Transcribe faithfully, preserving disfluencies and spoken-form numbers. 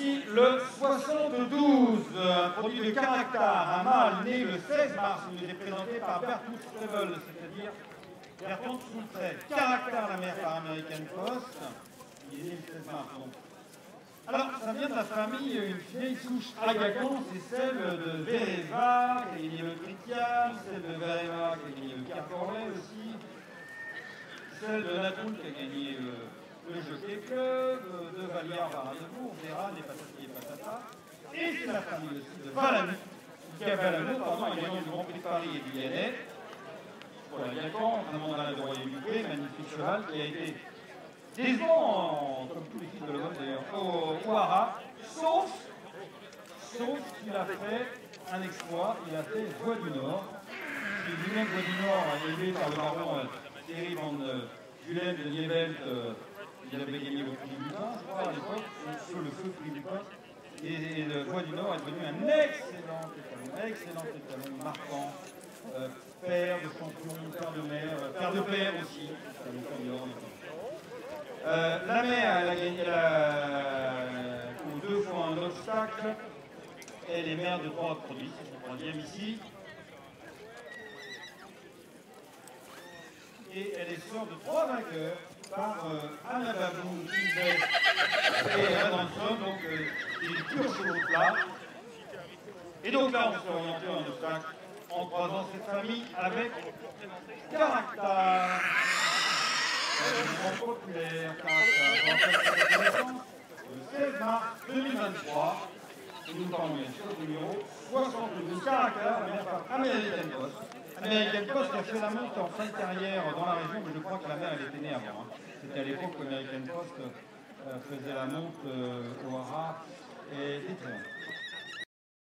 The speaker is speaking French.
ici le soixante-douze, un produit de caractère, un mâle né le seize mars, il nous est présenté par Berthoud Strevel, c'est-à-dire Bertrand Soultret. Caractère, la mère par American Post, il est né le seize mars. Donc. Alors, ça vient de la famille, une vieille souche Agacan, c'est celle de Vereva, qui a gagné le Critial, celle de Vereva, qui a gagné le Carcorlet aussi, celle de Natoul, qui a gagné le, le Jockey Club, de Valliard, Varadebourg, Vera, des patati et patata. Et c'est la famille aussi de Valano, qui a Valano, pardon, a gagné le Grand Prix de Paris et du Lyonnais, pour la Gacan, vraiment dans la de Royer-Dupré, magnifique cheval, qui a été décevant, comme tous les fils de l'homme d'ailleurs, au, au Haras, sauf, sauf qu'il a fait un exploit, il a fait Voix du Nord, qui est lui-même Voix du Nord, élevé par le baron euh, Thierry Van Gulen de Nievelt, euh, il avait gagné le prix du Lupin, je crois, à l'époque, sur le feu prix du Lupin, et, et le Voix du Nord est devenu un excellent étalon, excellent étalon, marquant, euh, père de champion, père de mère, euh, père de père aussi, Euh, la mère, elle a gagné la... deux fois un obstacle. Elle est mère de trois produits, c'est le troisième ici. Et elle est sœur de trois vainqueurs par euh, Anna Babou, Invest et Adamson, donc euh, des purs chevaux plats. Et donc là, on s'est orienté en obstacle en croisant cette famille avec caractère. Grand populaire, caractère, le seize mars deux mille vingt-trois, et nous parlons bien sûr du numéro soixante-douze, caractère, American Post. American Post a fait la monte en fin de carrière dans la région, mais je crois que la mère, elle était née avant. Hein. C'était à l'époque où American Post euh, faisait la monte euh, au Haras et des très